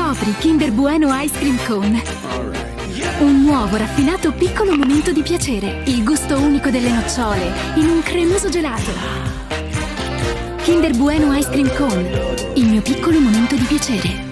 Scopri Kinder Bueno Ice Cream Cone. Un nuovo raffinato piccolo momento di piacere. Il gusto unico delle nocciole in un cremoso gelato. Kinder Bueno Ice Cream Cone. Il mio piccolo momento di piacere.